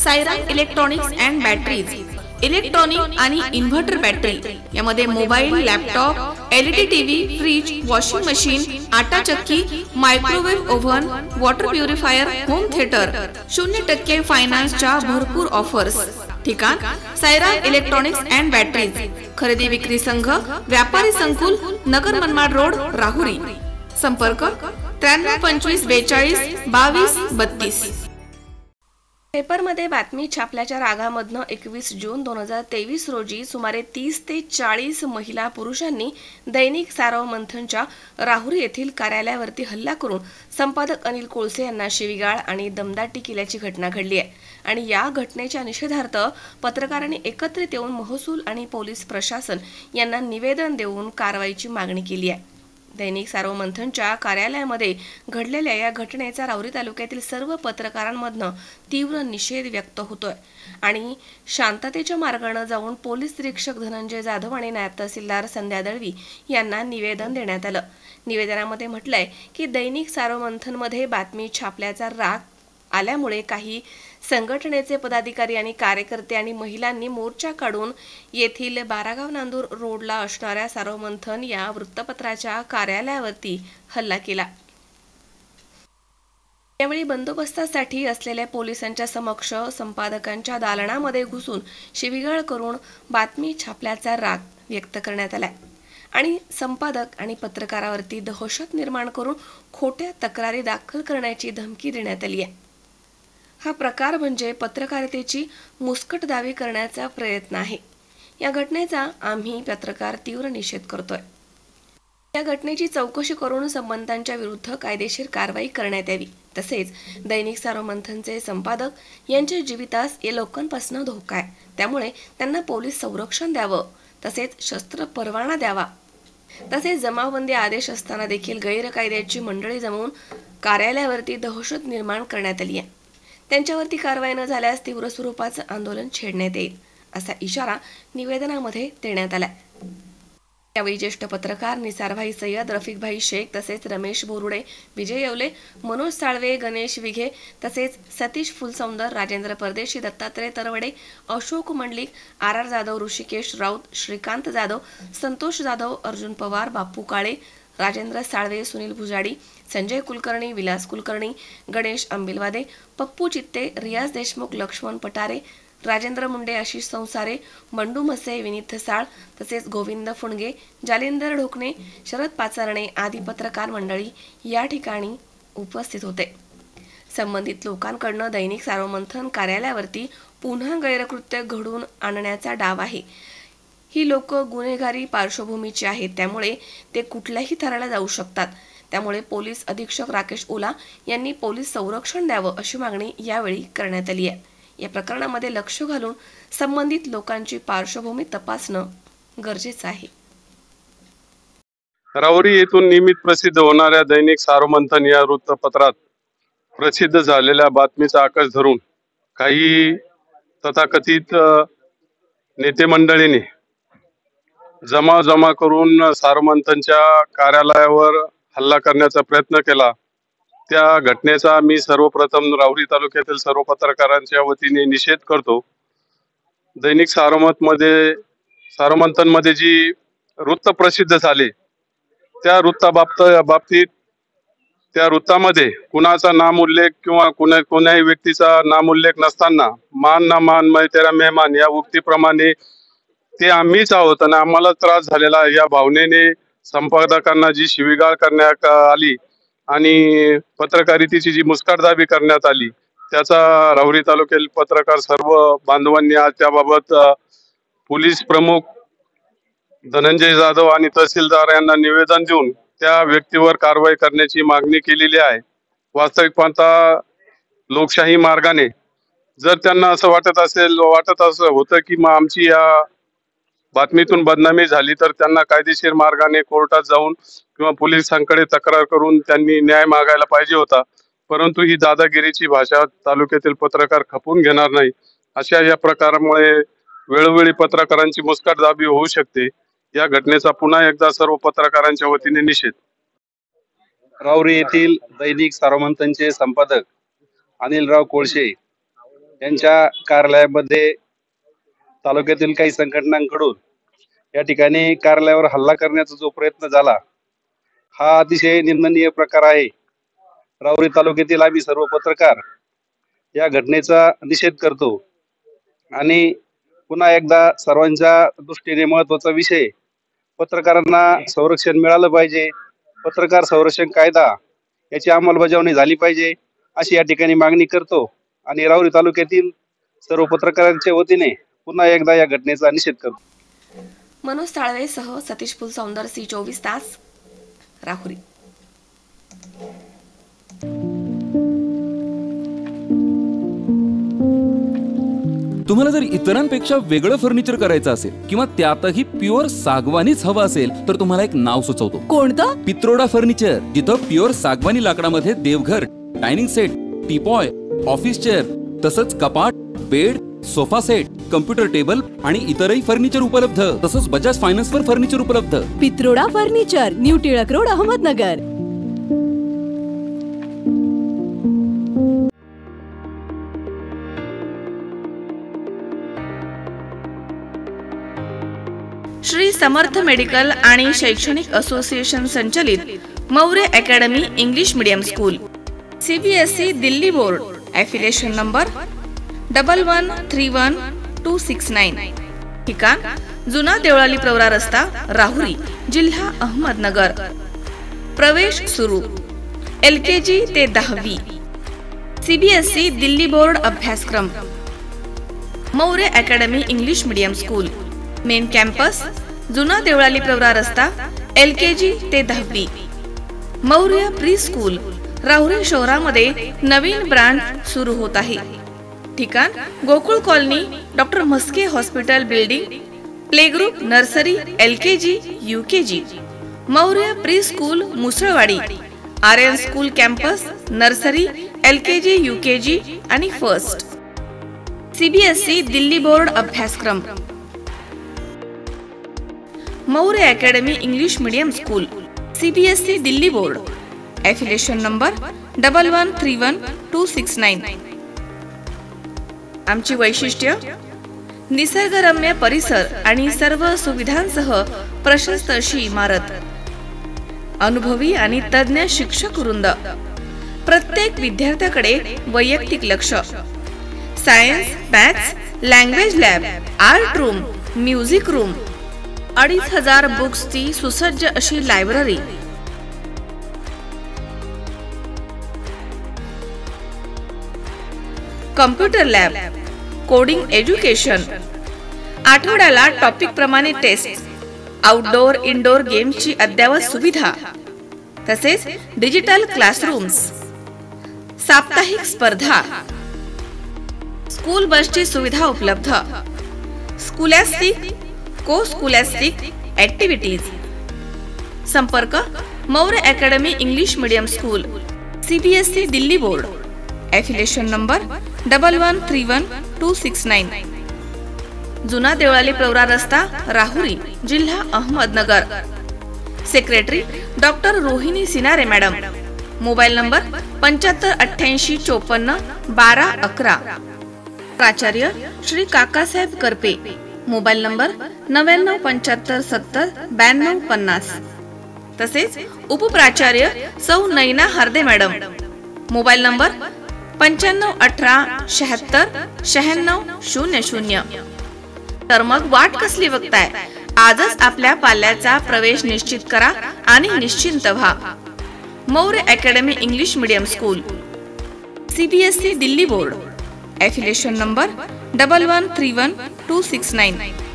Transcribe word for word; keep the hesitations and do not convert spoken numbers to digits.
Siren electronics and batteries, electronic आणि inverter battery यामध्ये mobile, laptop, LED TV, fridge, washing machine, आटा चक्की, microwave oven, water purifier, home theatre, शून्य टक्के फायनान्सच्या भरपूर ऑफर्स। ठिकाण सायरन इलेक्ट्रॉनिक्स अँड बॅटरीज, खरेदी विक्री संघ, व्यापारी संकुल, नगर मनमाड रोड, राहुरी। संपर्क त्र्याण्णव पंचवीस बेचाळीस बावीस बत्तीस। पेपरमध्ये बातमी छापल्याच्या रागामधनं एकवीस जून दोन हजार तेवीस रोजी सुमारे तीस ते चाळीस महिला पुरुषांनी दैनिक सारव मंथनच्या राहुरी येथील कार्यालयावरती हल्ला करून संपादक अनिल कोळसे यांना शिवीगाळ आणि दमदाटी केल्याची घटना घडली आहे। आणि या घटनेच्या निषेधार्थ पत्रकारांनी एकत्रित येऊन महसूल आणि पोलीस प्रशासन यांना निवेदन देऊन कारवाईची मागणी केली आहे। दैनिक सारव मंथनच्या कार्यालयामध्ये घडलेल्या या घटनेचा राहुरी तालुक्यातील सर्व पत्रकारांमधनं तीव्र निषेध व्यक्त होतोय आणि शांततेच्या मार्गाने जाऊन पोलीस निरीक्षक धनंजय जाधव आणि नायब तहसीलदार संध्या दळवी यांना निवेदन देण्यात आलं। निवेदनामध्ये म्हटलंय की दैनिक सारव मंथनमध्ये बातमी छापल्याचा राग आल्यामुळे काही संघटनेचे पदाधिकारी आणि कार्यकर्ते आणि महिलांनी मोर्चा काढून येथील बारागाव नांदूर रोडला असणाऱ्या सारव मंथन या वृत्तपत्राच्या कार्यालयावरती हल्ला केला। यावेळी बंदोबस्तासाठी असलेल्या पोलिसांच्या समक्ष संपादकांच्या दालनामध्ये घुसून शिवीगाळ करून बातमी छापल्याचा राग व्यक्त करण्यात आला आणि संपादक आणि पत्रकारावरती दहशत निर्माण करून खोट्या तक्रारी दाखल करण्याची धमकी देण्यात आली आहे। हा प्रकार म्हणजे पत्रकारितेची मुस्कटदाबी करण्याचा प्रयत्न आहे। या घटनेचा आम्ही पत्रकार तीव्र निषेध करतोय। या घटनेची चौकशी करून संबंधांच्या विरुद्ध कायदेशीर कारवाई करण्यात यावी। तसेच दैनिक सारव मंथनचे संपादक यांच्या जीवितास या लोकांपासून धोका आहे, त्यामुळे त्यांना पोलीस संरक्षण द्यावं, तसेच शस्त्र परवाना द्यावा। तसेच जमावबंदी आदेश असताना देखील गैरकायद्याची मंडळी जमवून कार्यालयावरती दहशत निर्माण करण्यात आली आहे। त्यांच्यावरती कारवाई न झाल्यास तीव्र स्वरूपाचं आंदोलन छेडण्यात येईल असा इशारा निवेदनामध्ये देण्यात आला। यावेळी ज्येष्ठ पत्रकार निसारभाई सय्यद, रफिकभाई शेख, तसेच रमेश बोरुडे, विजय येवले, मनोज साळवे, गणेश विघे, तसेच सतीश फुलसौंदर, राजेंद्र परदेशी, दत्तात्रय तरवडे, अशोक मंडलिक, आर आर जाधव, ऋषिकेश राऊत, श्रीकांत जाधव, संतोष जाधव, अर्जुन पवार, बापू काळे, राजेंद्र साळवे, सुनील भुजाडी, संजय कुलकर्णी, विलास कुलकर्णी, गणेश अंबिलवादे, पप्पू चित्ते, रियाज देशमुख, लक्ष्मण पटारे, राजेंद्र मुंडे, आशिष संसारे, बंडू मसे, विनीत साळ, तसेच गोविंद फुणगे, जालिंदर ढोकणे, शरद पाचारणे आदी पत्रकार मंडळी या ठिकाणी उपस्थित होते। संबंधित लोकांकडून दैनिक सारव मंथन कार्यालयावरती पुन्हा गैरकृत्य घडून आणण्याचा डाव आहे। ही लोक गुन्हेगारी पार्श्वभूमीची आहेत, त्यामुळे ते कुठल्याही थराला जाऊ शकतात। त्यामुळे पोलीस अधीक्षक राकेश ओला यांनी पोलीस संरक्षण द्यावं अशी मागणी यावेळी करण्यात आली आहे। या प्रकरणामध्ये लक्ष घालून संबंधित लोकांची पार्श्वभूमी तपासणं गरजेचं आहे। राहुरी येथून नियमित प्रसिद्ध होणाऱ्या दैनिक सारव मंथन या वृत्तपत्रात प्रसिद्ध झालेल्या बातमीचा आकाश धरून काही तथाकथित नेते मंडळींनी जमा जमा करून सारव मंथनच्या कार्यालयावर हल्ला करण्याचा प्रयत्न केला। त्या घटनेचा मी सर्वप्रथम राहुरी तालुक्यातील सर्व पत्रकारांच्या वतीने निषेध करतो। दैनिक सारवमत मध्ये सारवमंथन मध्ये जी वृत्त प्रसिद्ध झाले त्या वृत्ताबाबत बाबतीत त्या वृत्तामध्ये कुणाचा नामोल्लेख किंवा कुणा कोणाही व्यक्तीचा नामोल्लेख नसताना मान ना मान मै तेरा मेहमान या उक्तीप्रमाणे ते आम्हीच आहोत आणि आम्हाला त्रास झालेला या भावनेने संपादकांना जी शिवीगाळ करण्यात आली आणि पत्रकारितेची जी मुस्कटदाबी करण्यात आली त्याचा राहुरी तालुक्यातील पत्रकार सर्व बांधवांनी आज त्याबाबत पोलीस प्रमुख धनंजय जाधव आणि तहसीलदार यांना निवेदन देऊन त्या व्यक्तीवर कारवाई करण्याची मागणी केलेली आहे। वास्तविक पाहता लोकशाही मार्गाने जर त्यांना असं वाटत असेल वाटत असं होतं की मग आमची या बातमीतून बदनामी झाली तर त्यांना कायदेशीर मार्गाने कोर्टात जाऊन किंवा पोलिसांकडे तक्रार करून त्यांनी न्याय मागायला पाहिजे होता। परंतु ही दादागिरीची भाषा तालुक्यातील पत्रकार खपून घेणार नाही। अशा या प्रकारामुळे वेळोवेळी पत्रकारांची मुस्कटदाबी होऊ शकते। या घटनेचा पुन्हा एकदा सर्व पत्रकारांच्या वतीने निषेध। राहुरी येथील दैनिक सारव मंथनचे संपादक अनिलराव कोळसे त्यांच्या कार्यालयामध्ये तालुक्यातील काही संघटनांकडून या ठिकाणी कार्यालयावर हल्ला करण्याचा जो प्रयत्न झाला हा अतिशय निंदनीय प्रकार आहे. राहुरी तालुक्यातील आम्ही सर्व पत्रकार या घटनेचा निषेध करतो आणि पुन्हा एकदा सर्वांच्या दृष्टीने महत्त्वाचा विषय, पत्रकारांना संरक्षण मिळालं पाहिजे, पत्रकार संरक्षण कायदा याची अंमलबजावणी झाली पाहिजे अशी या ठिकाणी मागणी करतो आणि राहुरी तालुक्यातील सर्व पत्रकारांच्या वतीने पुन्हा एकदा या घटनेचा निषेध करतो. मनोज साळवेसह सतीश फुलसौंदर, सी चोवीस तास, राहुरी. तुम्हाला जर इतरांपेक्षा वेगळं फर्निचर करायचं असेल किंवा त्यातही प्युअर सागवानीच हवं असेल तर तुम्हाला एक नाव सुचवतो. कोणतं? पित्रोडा फर्निचर, जिथं प्युअर सागवानी लाकडामध्ये देवघर, dining set, teapoy, office chair तसंच कपाट, bed, sofa set, computer table आणि इतरही फर्निचर उपलब्ध. तसंच बजाज फायनान्स वर फर्निचर उपलब्ध. Pitroda furniture, new Tilak road, Ahmednagar. Shri Samarth medical आणि शैक्षणिक असोसिएशन संचलित Maurya academy English medium school, CBSE Delhi board, affiliation number double one three one two six nine. ठिकाण जुना देवळाली प्रवरा रस्ता, राहुरी, जिल्हा अहमदनगर. प्रवेश सुरू. एल के जी ते दहावी. सीबीएसई दिल्ली बोर्ड अभ्यासक्रम. Maurya academy English medium school. Main campus जुना देवळाली प्रवरा रस्ता, एल के जी ते दहावी. मौर्य प्री स्कूल, राहुरी शहरामध्ये नवीन ब्रांच सुरू होत आहे. ठिकाण Gokul colony, doctor Mhaske hospital building. Play group nursery, L K G, U K G. Maurya pre school Musalwadi. Aryan school campus, nursery, L K G, U K G आणि फर्स्ट. सीबीएसई दिल्ली बोर्ड अभ्यासक्रम. Maurya academy English medium school, CBSE Delhi board, affiliation number double one three one two six nine. आमची वैशिष्ट्य: निसर्गरम्य परिसर आणि सर्व सुविधांसह प्रशस्त अशी इमारत, अनुभवी आणि तज्ञ शिक्षक वृंद, प्रत्येक विद्यार्थ्याकडे वैयक्तिक लक्ष, science, maths, language lab, art room, music room, अडीच हजार बुक्सची सुसज्ज अशी library, computer lab, coding education, आठवड्याला टॉपिक प्रमाणे टेस्ट, आउटडोर इनडोर गेमची अद्ययावत सुविधा, तसेच डिजिटल क्लासरूम्स, साप्ताहिक स्पर्धा, स्कूल बसची सुविधा उपलब्ध, स्कॉलॅस्टिक, को स्कॉलॅस्टिक ऍक्टिव्हिटीज. संपर्क: Maurya academy English medium school, CBSE Delhi board, affiliation number double one three one two six nine. जुना देवळाली प्रवरा रस्ता, राहुरी, जिल्हा Ahmednagar. Secretary doctor Rohini Sinare madam. Mobile number पंच्याहत्तर अठ्ठ्याऐंशी चोपन्न बारा अकरा. प्राचार्य श्री काकासाहेब करपे. मोबाईल नंबर नव्याण्णव पंच्याहत्तर सत्तर ब्याण्णव पन्नास. तसेच उपप्राचार्य सौ Naina Harde madam. Mobile number पंच्याण्णव अठरा शहात्तर शहाण्णव शून्य शून्य. तर मग वाट कसली बघताय? आजच आपल्या पाल्याचा प्रवेश निश्चित करा आणि निश्चिंत व्हा. Maurya academy English medium school, CBSE Delhi board, affiliation number double one three one two six nine.